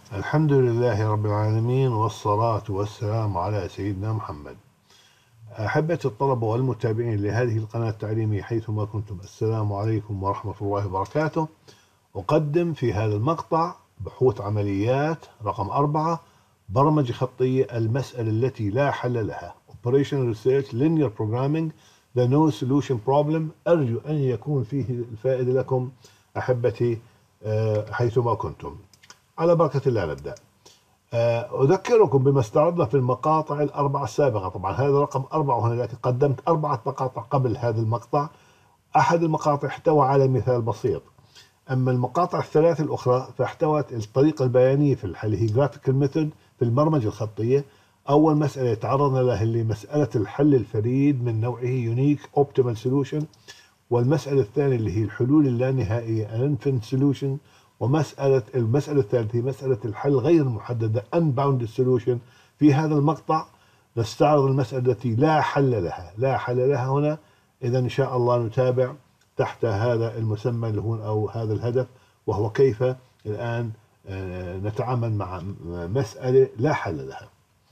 الحمد لله رب العالمين، والصلاة والسلام على سيدنا محمد. أحبة الطلبة والمتابعين لهذه القناة التعليمية حيثما كنتم، السلام عليكم ورحمة الله وبركاته. أقدم في هذا المقطع بحوث عمليات رقم 4، برمجة خطية، المسألة التي لا حل لها. Operational Research Linear Programming The No Solution Problem. أرجو أن يكون فيه الفائدة لكم أحبتي حيثما كنتم. على بركة الله نبدأ. أذكركم بما استعرضنا في المقاطع الأربعة السابقة. طبعا هذا رقم 4 هنا، لكن قدمت 4 مقاطع قبل هذا المقطع. أحد المقاطع احتوى على مثال بسيط، أما المقاطع الثلاث الأخرى فاحتوت الطريقة البيانية في الحل، هي Graphical Method في البرمجة الخطية. أول مسألة تعرضنا لها اللي مسألة الحل الفريد من نوعه Unique Optimal Solution، والمسألة الثانية اللي هي الحلول اللانهائية Infinite Solution، المسألة الثالثة هي مسألة الحل غير المحددة Unbounded Solution. في هذا المقطع نستعرض المسألة التي لا حل لها هنا. إذا إن شاء الله نتابع تحت هذا المسمى اللي هو أو هذا الهدف، وهو كيف الآن نتعامل مع مسألة لا حل لها.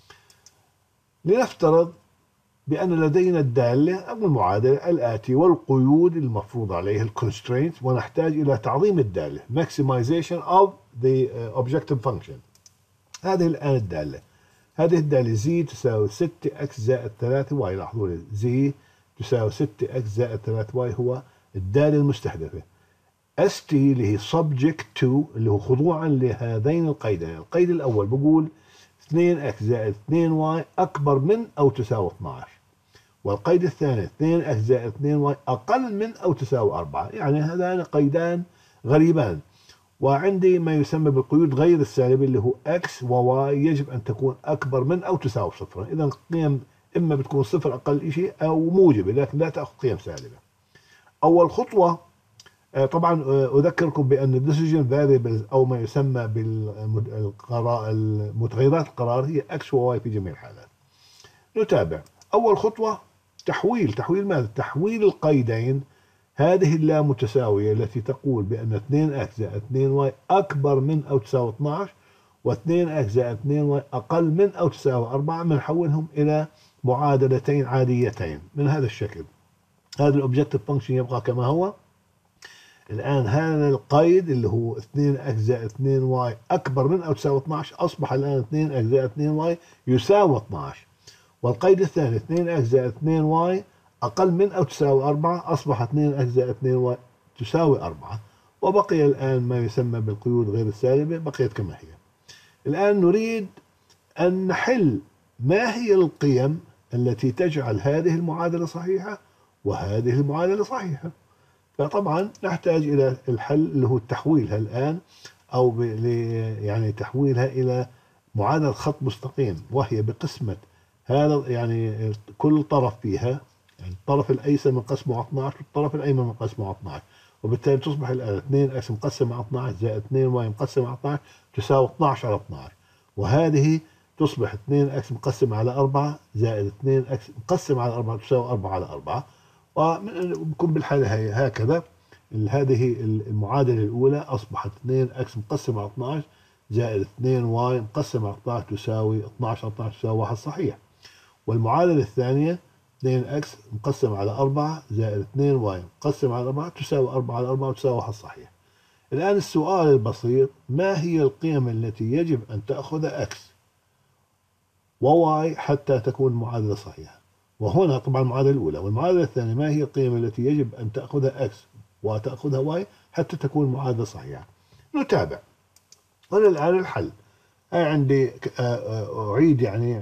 لنفترض بأن لدينا الدالة أو المعادلة الآتي والقيود المفروض عليها الكونسترينت، ونحتاج إلى تعظيم الدالة maximization of the objective function. هذه الآن الدالة، هذه الدالة z تساوي 6x زائد 3y. لاحظوا لي z تساوي 6x زائد 3y هو الدالة المستهدفة. st اللي هي subject to اللي هو خضوعا لهذين القيدين. القيد الأول بقول 2x زائد 2y أكبر من أو تساوي 12، والقيد الثاني 2x زائد 2y أقل من أو تساوي 4. يعني هذان قيدان غريبان. وعندي ما يسمى بالقيود غير السالبة اللي هو x و y يجب أن تكون أكبر من أو تساوي 0. إذا القيم إما بتكون 0 أقل شيء أو موجبة، لكن لا تأخذ قيم سالبة. أول خطوة طبعا أذكركم بأن decision variables أو ما يسمى بالمتغيرات القرار هي x و y في جميع الحالات. نتابع. أول خطوة تحويل ماذا؟ تحويل القيدين، هذه اللامتساوية التي تقول بأن 2x زائد 2y أكبر من أو تساوي 12 و2x زائد 2y أقل من أو تساوي 4، بنحولهم إلى معادلتين عاديتين من هذا الشكل. هذا الأوبجكتيف فانكشن يبقى كما هو. الآن هذا القيد اللي هو 2x زائد 2y أكبر من أو تساوي 12 أصبح الآن 2x زائد 2y يساوي 12، والقيد الثاني 2x زائد 2y أقل من أو تساوي 4 أصبح 2x زائد 2y تساوي 4. وبقي الآن ما يسمى بالقيود غير السالبة بقيت كما هي. الآن نريد أن نحل ما هي القيم التي تجعل هذه المعادلة صحيحة وهذه المعادلة صحيحة. فطبعا نحتاج إلى الحل اللي هو تحويلها الآن، أو يعني تحويلها إلى معادلة خط مستقيم، وهي بقسمة هذا يعني كل طرف فيها، يعني الطرف الأيسر منقسم على 12 والطرف الأيمن منقسم على 12، وبالتالي تصبح الآن 2x مقسم على 12 زائد 2y مقسم على 12 تساوي 12 على 12، وهذه تصبح 2x مقسم على 4 زائد 2x مقسم على 4 تساوي 4 على 4. وبكون بالحالة هي هكذا. هذه المعادلة الأولى أصبحت 2x مقسم على 12 زائد 2y مقسم على 12 تساوي 12 على 12 تساوي 1 صحيح. والمعادلة الثانية 2x مقسم على 4 زائد 2y مقسم على 4 تساوي 4 على 4 وتساوي 1 صحيح. الآن السؤال البسيط، ما هي القيم التي يجب أن تأخذ x و y حتى تكون المعادلة صحيحة؟ وهنا طبعا المعادلة الأولى. والمعادلة الثانية، ما هي القيم التي يجب أن تأخذها x وتأخذها y حتى تكون المعادلة صحيحة؟ نتابع. هنا الآن الحل. عندي أعيد يعني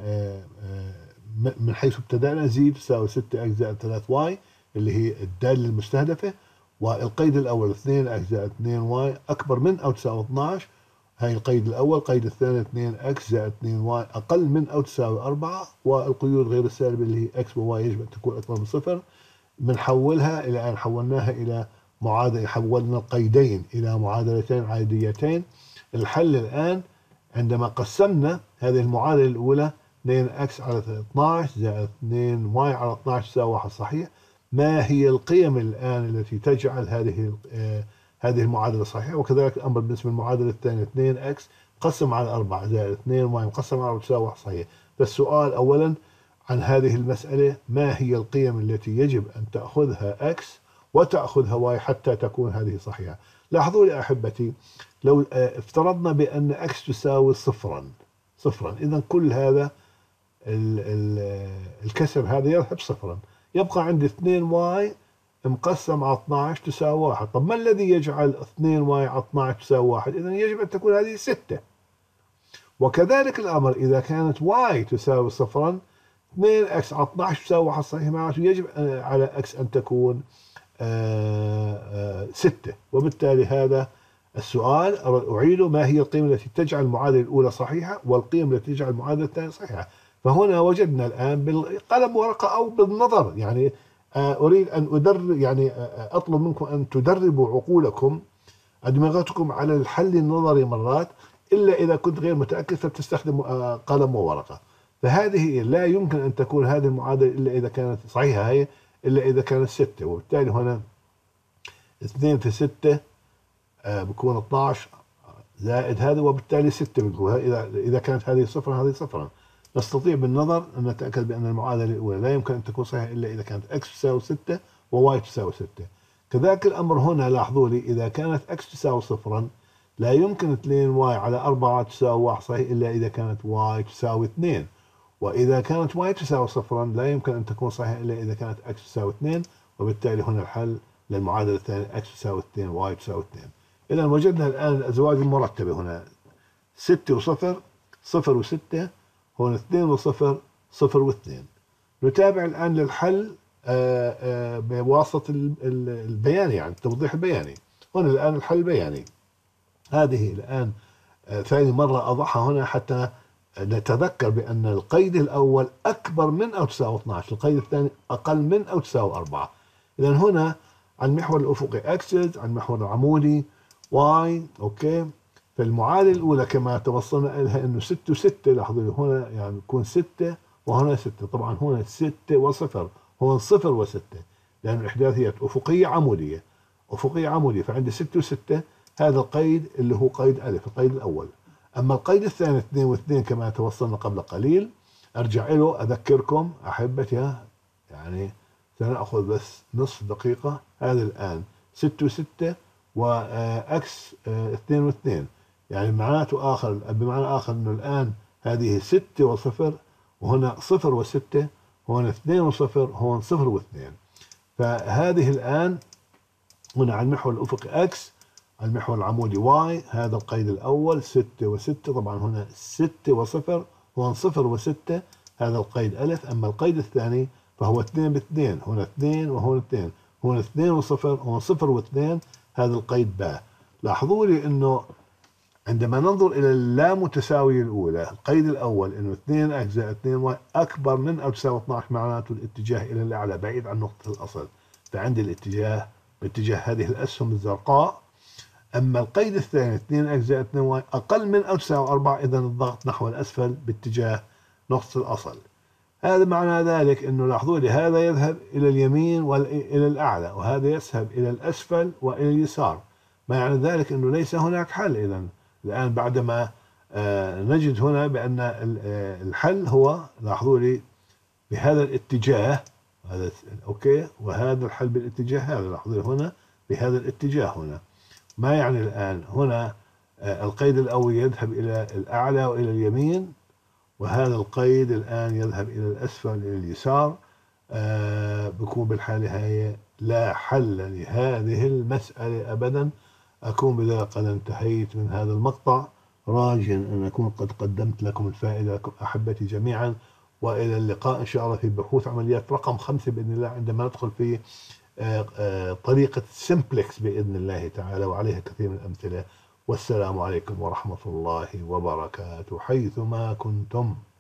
من حيث ابتدأنا. z تساوي 6x زائد 3y اللي هي الدالة المستهدفة، والقيد الأول 2x زائد 2y أكبر من أو تساوي 12. هاي القيد الأول. القيد الثاني 2x زائد 2y أقل من أو تساوي 4، والقيود غير السالبة اللي هي x و y يجب أن تكون أكبر من 0. بنحولها الآن، حولناها إلى معادلة، حولنا القيدين إلى معادلتين عاديتين. الحل الآن عندما قسمنا هذه المعادلة الأولى 2x على 12 زائد 2y على 12 تساوي 1 صحيح. ما هي القيم الآن التي تجعل هذه المعادلة صحيحة. وكذلك الأمر بالنسبة للمعادلة الثانية 2x مقسم على 4 زائد 2y مقسم على 4 تساوي 1 صحيح. فالسؤال أولا عن هذه المسألة: ما هي القيم التي يجب أن تأخذها x وتأخذها y حتى تكون هذه صحيحة؟ لاحظوا لي أحبتي، لو افترضنا بأن x تساوي صفرا، إذا كل هذا الكسر هذا يذهب صفرا، يبقى عندي 2y مقسم على 12 تساوي 1. طب ما الذي يجعل 2y على 12 تساوي 1؟ إذا يجب أن تكون هذه 6. وكذلك الأمر إذا كانت y تساوي صفرا، 2x على 12 تساوي 1 صحيح، معناته يجب على x أن تكون 6. وبالتالي هذا السؤال أعيده: ما هي القيم التي تجعل المعادلة الأولى صحيحة والقيم التي تجعل المعادلة الثانية صحيحة؟ فهنا وجدنا الآن بالقلم ورقة أو بالنظر، يعني أريد أن يعني أطلب منكم أن تدربوا عقولكم أدمغتكم على الحل النظري مرات، إلا إذا كنت غير متأكد فبتستخدم قلم وورقة. فهذه لا يمكن أن تكون هذه المعادلة إلا إذا كانت صحيحة، هي إلا إذا كانت 6. وبالتالي هنا 2 في 6 بكون 12 زائد هذا، وبالتالي 6 بتكون. إذا كانت هذه صفرا هذه صفرا، نستطيع بالنظر أن نتأكد بأن المعادلة الأولى لا يمكن أن تكون صحيحة إلا إذا كانت x تساوي 6 و y تساوي 6. كذلك الأمر هنا، لاحظوا لي، إذا كانت x تساوي صفرا لا يمكن 2y على 4 تساوي 1 صحيح إلا إذا كانت y تساوي 2. وإذا كانت y تساوي صفرا لا يمكن أن تكون صحيحة إلا إذا كانت x تساوي 2. وبالتالي هنا الحل للمعادلة الثانية: x تساوي 2 y تساوي 2. إذا وجدنا الآن الأزواج المرتبة هنا 6 و0، 0 و6، هون 2 و0، 0 و2. نتابع الآن للحل بواسطة البيان، يعني التوضيح البياني. هنا الآن الحل البياني. هذه الآن ثاني مرة أضعها هنا حتى نتذكر بأن القيد الأول أكبر من أو تساوي 12، القيد الثاني أقل من أو تساوي 4. إذا هنا على المحور الأفقي x، على المحور العمودي y. أوكي، فالمعادلة الأولى كما توصلنا لها إنه 6 و6. لاحظوا هنا يعني يكون 6 وهنا 6. طبعا هنا 6 و0، هون 0 و6، لأن الإحداثيات أفقية عمودية، أفقية عمودية. فعندي 6 و6، هذا القيد اللي هو قيد ألف، القيد الأول. أما القيد الثاني 2 و2 كما توصلنا قبل قليل، أرجع له أذكركم أحبتي، يعني سنأخذ بس نصف دقيقة. هذا الآن 6 و6 وأكس 2 و2، يعني معناته بمعنى آخر أنه الآن هذه 6 و0، وهنا 0 و6، هون 2 و0، هون 0 و2. فهذه الآن هنا على المحور الأفقي x، على المحور العمودي y، هذا القيد الأول 6 و6. طبعا هنا 6 و0، هون 0 و6، هذا القيد ألف. أما القيد الثاني فهو 2 ب2، هنا 2 وهون 2، هون 2 و0، هون 0 و2، هذا القيد باء. لاحظوا لي أنه عندما ننظر إلى اللامتساوية الأولى، القيد الأول إنه 2x زائد 2y أكبر من أو تساوي 12، معناته الاتجاه إلى الأعلى بعيد عن نقطة الأصل، فعندي الاتجاه باتجاه هذه الأسهم الزرقاء. أما القيد الثاني 2x زائد 2y أقل من أو تساوي 4، إذا الضغط نحو الأسفل باتجاه نقطة الأصل. هذا معنى ذلك أنه لاحظوا لي هذا يذهب إلى اليمين وإلى الأعلى، وهذا يذهب إلى الأسفل وإلى اليسار. ما يعني ذلك أنه ليس هناك حل. إذا الآن بعدما نجد هنا بأن الحل هو، لاحظوا لي، بهذا الاتجاه، هذا أوكي، وهذا الحل بالاتجاه هذا، لاحظوا لي هنا بهذا الاتجاه. هنا ما يعني الآن هنا القيد الأول يذهب إلى الأعلى وإلى اليمين، وهذا القيد الآن يذهب إلى الأسفل إلى اليسار. بكون بالحالة هاي لا حل لهذه المسألة أبدا. أكون بذلك قد انتهيت من هذا المقطع، راجيا أن أكون قد قدمت لكم الفائدة لكم أحبتي جميعا. وإلى اللقاء إن شاء الله في بحوث عمليات رقم 5 بإذن الله، عندما ندخل في طريقة سيمبلكس بإذن الله تعالى، وعليها كثير من الأمثلة. والسلام عليكم ورحمة الله وبركاته حيثما كنتم.